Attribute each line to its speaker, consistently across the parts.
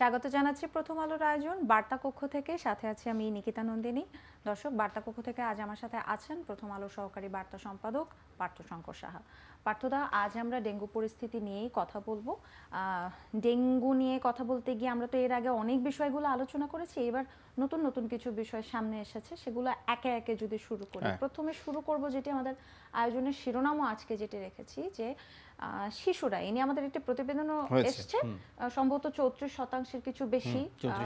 Speaker 1: স্বাগত জানাচ্ছি প্রথম আলোর আয়োজন বার্তা কক্ষ থেকে, সাথে আছি আমি নিকিতা নন্দিনী। দর্শক, বার্তা কক্ষ থেকে আজ আমার সাথে আছেন প্রথম আলোর সহকারী বার্তা সম্পাদক পার্থশঙ্কর সাহা। পার্থদা, আজ আমরা ডেঙ্গু পরিস্থিতি নিয়েই কথা বলবো। ডেঙ্গু নিয়ে কথা বলতে গিয়ে আমরা তো এর আগে অনেক বিষয়গুলো আলোচনা করেছি, এবার নতুন নতুন কিছু বিষয় সামনে এসেছে, সেগুলো একে একে যদি শুরু করি। প্রথমে শুরু করব যেটি আমাদের আয়োজনের শিরোনামও আজকে যেটি রেখেছি, যে শিশুরা, এ নিয়ে আমাদের একটি প্রতিবেদনও এসছে, সম্ভবত 34% কিছু বেশি,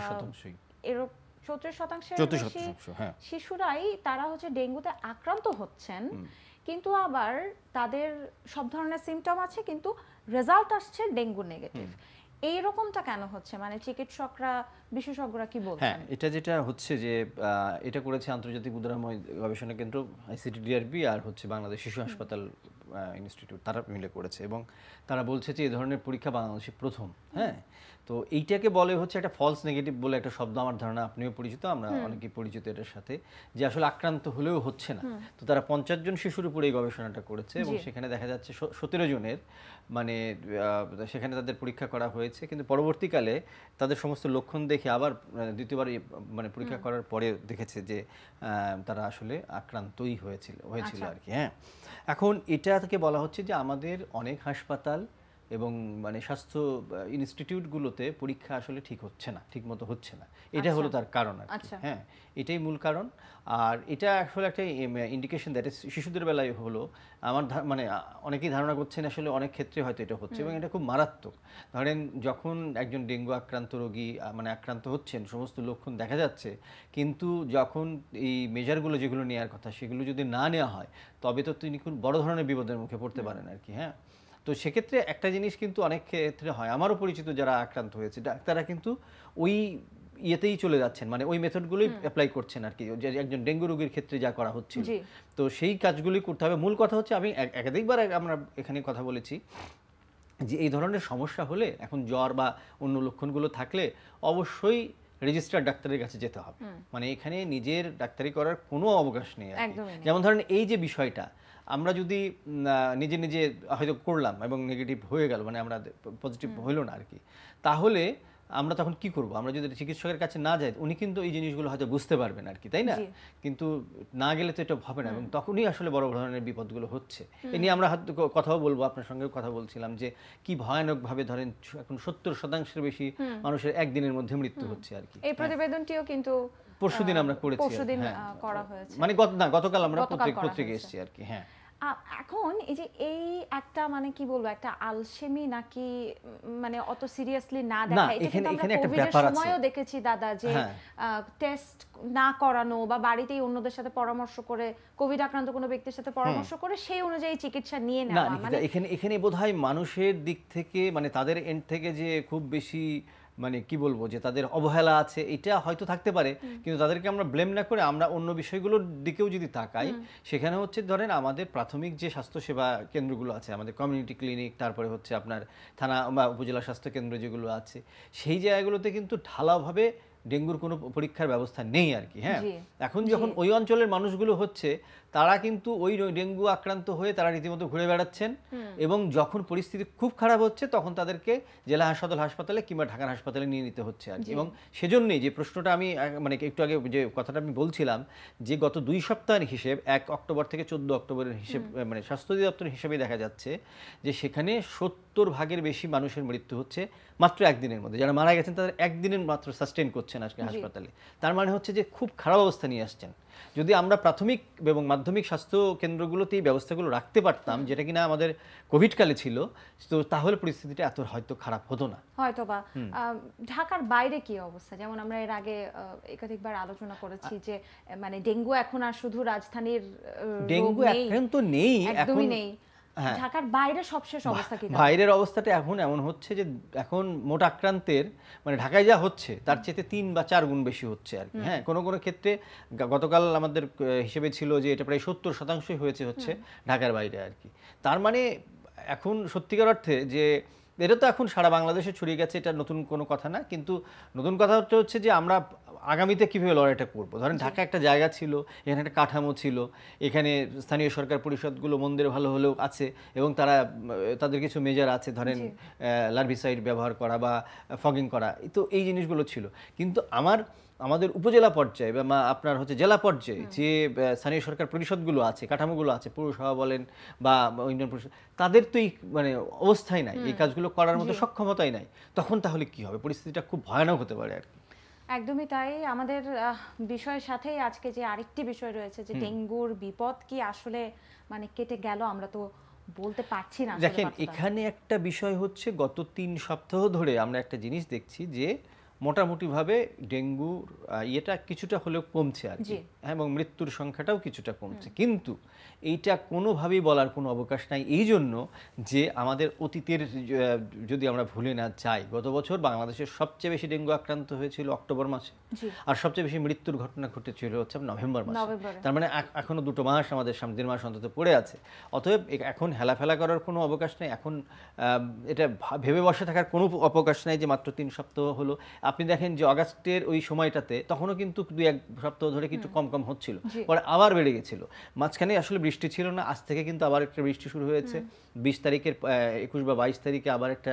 Speaker 1: 34%-এর বেশি শিশুরাই তারা হচ্ছে ডেঙ্গুতে আক্রান্ত হচ্ছেন, কিন্তু আবার তাদের সব ধরনের সিমটম আছে, কিন্তু রেজাল্ট আসছে ডেঙ্গু নেগেটিভ। এইরকমটা কেন হচ্ছে? মানে চিকিৎসকরা, বিশেষজ্ঞরা কি বলছেন?
Speaker 2: হ্যাঁ, এটা যেটা হচ্ছে যে এটা করেছে আন্তর্জাতিক উদারময় গবেষণা কেন্দ্র আইসিটিডিআরবি আর হচ্ছে বাংলাদেশ শিশু হাসপাতাল ইনস্টিটিউট, তারা মিলে করেছে এবং তারা বলছে যে এই ধরনের পরীক্ষা বাংলাদেশে প্রথম। হ্যাঁ, তো এইটাকে বলে হচ্ছে একটা ফলস নেগেটিভ বলে একটা শব্দ, আমার ধারণা আপনিও পরিচিত, আমরা অনেকেই পরিচিত এটার সাথে, যে আসলে আক্রান্ত হলেও হচ্ছে না। তো তারা 50 জন শিশুর উপরে এই গবেষণাটা করেছে এবং সেখানে দেখা যাচ্ছে 17 জনের মানে সেখানে তাদের পরীক্ষা করা হয়েছে, কিন্তু পরবর্তীকালে তাদের সমস্ত লক্ষণ দেখে আবার দ্বিতীয়বার মানে পরীক্ষা করার পরে দেখেছে যে তারা আসলে আক্রান্তই হয়েছিল আর কি। হ্যাঁ, এখন এটাকে বলা হচ্ছে যে আমাদের অনেক হাসপাতাল এবং মানে স্বাস্থ্য ইনস্টিটিউটগুলোতে পরীক্ষা আসলে ঠিক হচ্ছে না, ঠিক মতো হচ্ছে না, এটা হলো তার কারণ আর কি। হ্যাঁ, এটাই মূল কারণ। আর এটা আসলে একটা ইন্ডিকেশন দ্যাট শিশুদের বেলায় হলো, আমার মানে অনেকেই ধারণা করছেন আসলে অনেক ক্ষেত্রে হয়তো এটা হচ্ছে এবং এটা খুব মারাত্মক। ধরেন যখন একজন ডেঙ্গু আক্রান্ত রোগী মানে আক্রান্ত হচ্ছেন, সমস্ত লক্ষণ দেখা যাচ্ছে, কিন্তু যখন এই মেজারগুলো যেগুলো নেওয়ার কথা সেগুলো যদি না নেওয়া হয়, তবে তো তিনি খুব বড় ধরনের বিপদের মুখে পড়তে পারেন আর কি। হ্যাঁ, তো সেক্ষেত্রে একটা জিনিস কিন্তু অনেক ক্ষেত্রে হয়, আমারও পরিচিত যারা আক্রান্ত হয়েছে, ডাক্তাররা কিন্তু ওই ইয়েতেই চলে যাচ্ছেন, মানে ওই মেথডগুলোই অ্যাপ্লাই করছেন আর কি, যে একজন ডেঙ্গু রোগীর ক্ষেত্রে যা করা হচ্ছে। তো সেই কাজগুলি করতে হবে। মূল কথা হচ্ছে, আমি একাধিকবার আমরা এখানে কথা বলেছি যে এই ধরনের সমস্যা হলে, এখন জ্বর বা অন্য লক্ষণগুলো থাকলে অবশ্যই রেজিস্টার ডাক্তারের কাছে যেতে হবে। মানে এখানে নিজের ডাক্তারি করার কোনো অবকাশ নেই। যেমন ধরেন এই যে বিষয়টা, আমরা যদি নিজে নিজে হয়তো করলাম এবং নেগেটিভ হয়ে গেল, মানে আমরা পজিটিভ হইল না আর কি, তাহলে আমরা তখন কি করব? আমরা যদি চিকিৎসকের কাছে না যাই, উনি কিন্তু এই জিনিসগুলো হয়তো বুঝতে পারবেন আর কি, তাই না? কিন্তু না গেলে তো এটা হবে না এবং তখনই আসলে বড় ধরনের বিপদগুলো হচ্ছে। এ নিয়ে আমরা কথাও বলবো, আপনার সঙ্গেও কথা বলছিলাম যে কি ভয়ানকভাবে ধরেন এখন 70%-এর বেশি মানুষের একদিনের মধ্যে মৃত্যু হচ্ছে আর কি।
Speaker 1: এই প্রতিবেদনটিও কিন্তু
Speaker 2: পরশুদিন আমরা করেছি,
Speaker 1: করা হয়েছে,
Speaker 2: মানে গতকাল আমরা পত্রিকা এসেছি আর কি। হ্যাঁ,
Speaker 1: এখন এই যে এই একটা মানে কি বলবো, একটা আলসেমি নাকি মানে অত সিরিয়াসলি না দেখা, এটা কিন্তু আমরা কোভিডের সময়ও দেখেছি দাদা, যে টেস্ট না করানো বা বাড়িতেই অন্যদের সাথে পরামর্শ করে, কোভিড আক্রান্ত কোনো ব্যক্তির সাথে পরামর্শ করে সেই অনুযায়ী চিকিৎসা নিয়ে নেওয়া।
Speaker 2: মানে এখানে বোধহয় মানুষের দিক থেকে, মানে তাদের এন্ড থেকে যে খুব বেশি মানে কি বলবো, যে তাদের অবহেলা আছে, এটা হয়তো থাকতে পারে, কিন্তু তাদেরকে আমরা ব্লেম না করে আমরা অন্য বিষয়গুলোর দিকেও যদি তাকাই, সেখানে হচ্ছে ধরেন আমাদের প্রাথমিক যে স্বাস্থ্যসেবা কেন্দ্রগুলো আছে, আমাদের কমিউনিটি ক্লিনিক, তারপরে হচ্ছে আপনার থানা বা উপজেলা স্বাস্থ্য কেন্দ্র যেগুলো আছে, সেই জায়গাগুলোতে কিন্তু ঢালাওভাবে ডেঙ্গুর কোনো পরীক্ষার ব্যবস্থা নেই আর কি। হ্যাঁ, এখন যখন ওই অঞ্চলের মানুষগুলো হচ্ছে, তারা কিন্তু ওই ডেঙ্গু আক্রান্ত হয়ে তারা রীতিমতো ঘুরে বেড়াচ্ছেন এবং যখন পরিস্থিতি খুব খারাপ হচ্ছে তখন তাদেরকে জেলা সদর হাসপাতালে কিংবা ঢাকার হাসপাতালে নিয়ে নিতে হচ্ছে আর কি। এবং সেজন্যই যে প্রশ্নটা আমি মানে একটু আগে যে কথাটা আমি বলছিলাম, যে গত 2 সপ্তাহের হিসেব 1 অক্টোবর থেকে 14 অক্টোবরের হিসেব, মানে স্বাস্থ্য অধিদপ্তরের হিসেবে দেখা যাচ্ছে যে সেখানে 70% বেশি মানুষের মৃত্যু হচ্ছে মাত্র একদিনের মধ্যে। যারা মারা গেছেন তাদের একদিনের মাত্র সাস্টেইন করছেন আজকে হাসপাতালে। তার মানে হচ্ছে যে খুব খারাপ অবস্থা নিয়ে আসছেন। যদি আমরা প্রাথমিক এবং মাধ্যমিক স্বাস্থ্য কেন্দ্রগুলোতে এই ব্যবস্থাগুলো রাখতে পারতাম, যেটা কিনা আমাদের কোভিড কালে ছিল, তো তাহলে পরিস্থিতিটা এত হয়তো খারাপ হতো না।
Speaker 1: হয়তোবা ঢাকার বাইরে কি অবস্থা? যেমন আমরা এর আগে একাধিকবার আলোচনা করেছি যে মানে ডেঙ্গু এখন আর শুধু রাজধানীর
Speaker 2: ডেঙ্গু এখন তো নেই,
Speaker 1: একদমই নেই। ঢাকার বাইরে সবশেষ অবস্থা কি?
Speaker 2: বাইরের অবস্থাটা এখন এমন হচ্ছে যে এখন মোট আক্রান্তের মানে ঢাকায় যা হচ্ছে তার চেয়ে 3 বা 4 গুণ বেশি হচ্ছে আর কি। হ্যাঁ, কোনো কোনো ক্ষেত্রে গতকাল আমাদের হিসেবে ছিল যে এটা প্রায় 70% হচ্ছে ঢাকার বাইরে আর কি। তার মানে এখন সত্যিকার অর্থে যে এটা তো এখন সারা বাংলাদেশে ছড়িয়ে গেছে, এটা নতুন কোনো কথা না। কিন্তু নতুন কথা হচ্ছে যে আমরা আগামীতে কীভাবে লড়াইটা করবো। ধরেন ঢাকা একটা জায়গা ছিল, এখানে একটা কাঠামো ছিল, এখানে স্থানীয় সরকার পরিষদগুলো মন্দির ভালো হলেও আছে এবং তাদের কিছু মেজার আছে, ধরেন লার্ভিসাইড ব্যবহার করা বা ফগিং করা, তো এই জিনিসগুলো ছিল। কিন্তু আমাদের উপজেলা পর্যায়ে বা আপনার হচ্ছে জেলা পর্যায়ে যে স্থানীয় সরকার পরিষদগুলো আছে, কাঠামোগুলো আছে, পৌরসভা বলেন বা ইউনিয়ন পরিষদ, তাদের তো এই মানে অবস্থাই নাই, এই কাজগুলো করার মতো সক্ষমতাই নাই। তখন তাহলে কি হবে? পরিস্থিতিটা খুব ভয়ানক হতে পারে আর কি।
Speaker 1: একদমই তাই। আমাদের বিষয়ের সাথেই আজকে যে আরেকটি বিষয় রয়েছে যে ডেঙ্গুর বিপদ কি আসলে মানে কেটে গেল, আমরা তো বলতে পারছি না।
Speaker 2: দেখেন, এখানে একটা বিষয় হচ্ছে গত 3 সপ্তাহ ধরে আমরা একটা জিনিস দেখছি যে মোটামুটিভাবে ডেঙ্গুর ইয়েটা কিছুটা হলেও কমছে আর কি, এবং মৃত্যুর সংখ্যাটাও কিছুটা কমছে। কিন্তু এইটা কোনোভাবেই বলার কোনো অবকাশ নাই, এই জন্য যে আমাদের অতীতের যদি আমরা ভুলে না যাই, গত বছর বাংলাদেশের সবচেয়ে বেশি ডেঙ্গু আক্রান্ত হয়েছিল অক্টোবর মাসে, আর সবচেয়ে বেশি মৃত্যুর ঘটনা ঘটেছিল হচ্ছে নভেম্বর মাসে। তার মানে এখনো 2 মাস আমাদের সামনে, 1.5 মাস অন্তত পড়ে আছে। অতএব এখন হেলাফেলা করার কোনো অবকাশ নেই, এখন এটা ভেবে বসে থাকার কোনো অবকাশ নাই যে মাত্র 3 সপ্তাহ হলো। আপনি দেখেন যে আগস্টের ওই সময়টাতে তখনও কিন্তু 2-1 সপ্তাহ ধরে কিছু কম হচ্ছিল, পরে আবার বেড়ে গেছিল। মাঝখানে আসলে বৃষ্টি ছিল না, আজ থেকে কিন্তু আবার একটা বৃষ্টি শুরু হয়েছে। 20 তারিখের 21 বা 22 তারিখে আবার একটা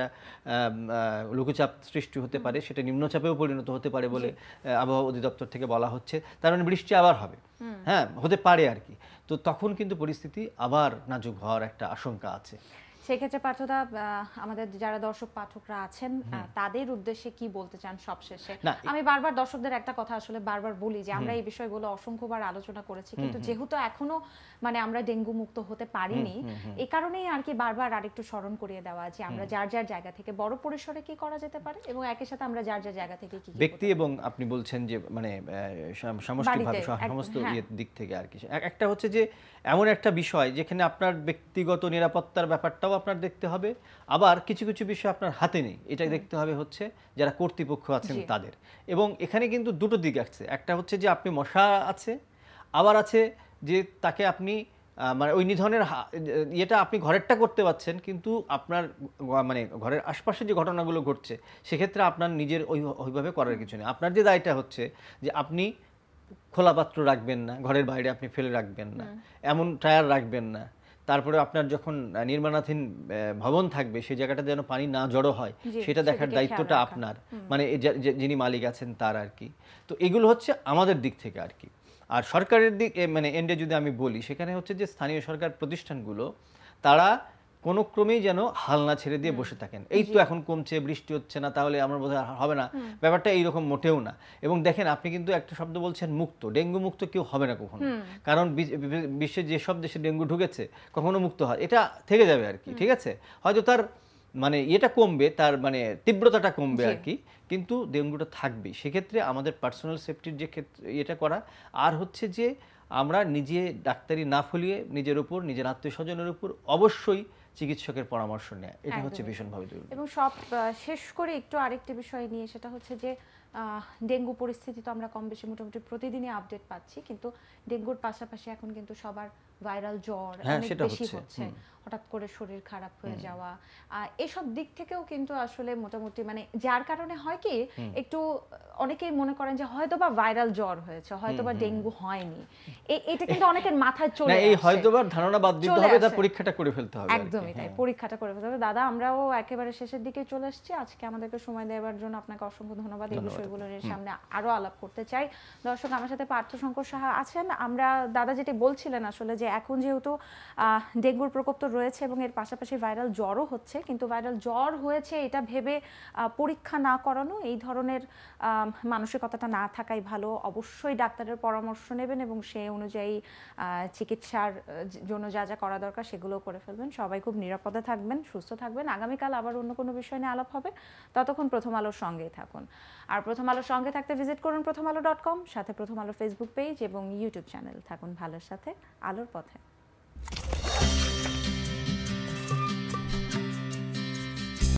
Speaker 2: লঘুচাপ সৃষ্টি হতে পারে, সেটা নিম্নচাপেও পরিণত হতে পারে বলে আবহাওয়া অধিদপ্তর থেকে বলা হচ্ছে। তার মানে বৃষ্টি আবার হবে, হ্যাঁ হতে পারে আর কি। তো তখন কিন্তু পরিস্থিতি আবার নাজুক হওয়ার একটা আশঙ্কা আছে।
Speaker 1: সেক্ষেত্রে পার্থদা, আমাদের যারা দর্শক পাঠকরা আছেন তাদের উদ্দেশ্যে কি বলতে চান সবশেষে? আমি বারবার দর্শকদের একটা কথা আসলে বারবার বলি যে আমরা এই বিষয়গুলো অসংখ্যবার আলোচনা করেছি, কিন্তু যেহেতু এখনো মানে আমরা ডেঙ্গু মুক্ত হতে পারিনি, এই কারণেই আর কি বারবার আরেকটু স্মরণ করিয়ে দেওয়া যে আমরা যার যার জায়গা থেকে বড় পরিসরে কি করা যেতে পারে এবং একই সাথে আমরা যার যার জায়গা থেকে কি
Speaker 2: ব্যক্তি এবং আপনি বলছেন যে মানে সামষ্টিকভাবে সমস্ত দিক থেকে আর কি। একটা হচ্ছে যে এমন একটা বিষয় যেখানে আপনার ব্যক্তিগত নিরাপত্তার ব্যাপারটাও আপনার দেখতে হবে, আবার কিছু কিছু বিষয় আপনার হাতে নেই, এটা দেখতে হবে হচ্ছে যারা কর্তৃপক্ষ আছেন তাদের। এবং এখানে কিন্তু দুটো দিক আছে, একটা হচ্ছে যে আপনি মশা আছে, আবার আছে যে তাকে আপনি মানে ওই নিধনের ইয়েটা আপনি ঘরেরটা করতে পারছেন, কিন্তু আপনার মানে ঘরের আশপাশে যে ঘটনাগুলো ঘটছে সেক্ষেত্রে আপনার নিজের ওইভাবে করার কিছু নেই। আপনার যে দায়টা হচ্ছে যে আপনি খোলা পাত্র রাখবেন না, ঘরের বাইরে আপনি ফেলে রাখবেন না, এমন টায়ার রাখবেন না। তারপরে আপনার যখন নির্মাণাধীন ভবন থাকবে সেই জায়গাটা যেন পানি না জড়ো হয় সেটা দেখার দায়িত্বটা আপনার, মানে যিনি মালিক আছেন তার আর কি। তো এগুলো হচ্ছে আমাদের দিক থেকে আর কি। আর সরকারের দিক মানে এন্ডে যদি আমি বলি, সেখানে হচ্ছে যে স্থানীয় সরকার প্রতিষ্ঠানগুলো তারা কোনো ক্রমেই যেন হাল না ছেড়ে দিয়ে বসে থাকেন। এই তো এখন কমছে, বৃষ্টি হচ্ছে না, তাহলে আমার বোধহয় হবে না, ব্যাপারটা এইরকম মোটেও না। এবং দেখেন, আপনি কিন্তু একটা শব্দ বলছেন মুক্ত, ডেঙ্গু মুক্ত কেউ হবে না কখনো, কারণ বিশ্বের যেসব দেশে ডেঙ্গু ঢুকেছে কখনো মুক্ত হয় এটা থেকে যাবে আর কি, ঠিক আছে? হয়তো তার মানে এটা কমবে, তার মানে তীব্রতাটা কমবে আর কি, কিন্তু ডেঙ্গুটা থাকবে। সেক্ষেত্রে আমাদের পার্সোনাল সেফটির যে ক্ষেত্রে এটা করা, আর হচ্ছে যে আমরা নিজে ডাক্তারি না ফলিয়ে নিজের উপর, নিজের আত্মীয় স্বজনের উপর অবশ্যই চিকিৎসকের পরামর্শ নেয়, এটা হচ্ছে ভীষণভাবে জরুরি।
Speaker 1: এবং সব শেষ করে একটু আরেকটি বিষয় নিয়ে, সেটা হচ্ছে যে ডেঙ্গু পরিস্থিতি তো আমরা কম বেশি মোটামুটি প্রতিদিনই আপডেট পাচ্ছি, কিন্তু ডেঙ্গুর পাশাপাশি এখন কিন্তু সবার ভাইরাল জ্বর অনেক বেশি হচ্ছে, হঠাৎ করে শরীর খারাপ হয়ে যাওয়া, এসব দিক থেকেও কিন্তু আসলে মোটামুটি মানে যার কারণে হয় কি একটু অনেকেই মনে করেন যে হয়তোবা ভাইরাল জ্বর হয়েছে, হয়তোবা ডেঙ্গু হয়নি, এটা কিন্তু অনেকের মাথায় চলে আসে।
Speaker 2: এই হয়তোবা ধারণা বাদ দিতে হবে, তার পরীক্ষাটা করে ফেলতে হবে।
Speaker 1: একদমই তাই, পরীক্ষাটা করে ফেলতে হবে। দাদা, আমরাও একেবারে শেষের দিকে চলে আসছি, আজকে আমাদেরকে সময় দেওয়ার জন্য আপনাকে অসংখ্য ধন্যবাদ। এই বিষয়গুলো নিয়ে সামনে আরো আলাপ করতে চাই। দর্শক, আমার সাথে পার্থশঙ্কর সাহা আছেন। আমরা দাদা যেটি বলছিলেন আসলে যে এখন যেহেতু ডেঙ্গুর প্রকোপ তো রয়েছে এবং এর পাশাপাশি ভাইরাল জ্বরও হচ্ছে, কিন্তু ভাইরাল জ্বর হয়েছে এটা ভেবে পরীক্ষা না করানো, এই ধরনের মানসিকতাটা না থাকাই ভালো। অবশ্যই ডাক্তারের পরামর্শ নেবেন এবং সেই অনুযায়ী চিকিৎসার জন্য যা যা করা দরকার সেগুলো করে ফেলবেন। সবাই খুব নিরাপদে থাকবেন, সুস্থ থাকবেন। আগামীকাল আবার অন্য কোনো বিষয় নিয়ে আলাপ হবে, ততক্ষণ প্রথম আলোর সঙ্গেই থাকুন। আর প্রথম আলোর সঙ্গে থাকতে ভিজিট করুন prothomalo.com, সাথে প্রথম আলো ফেসবুক পেজ এবং ইউটিউব চ্যানেল। থাকুন ভালোর সাথে, আলোর পথে।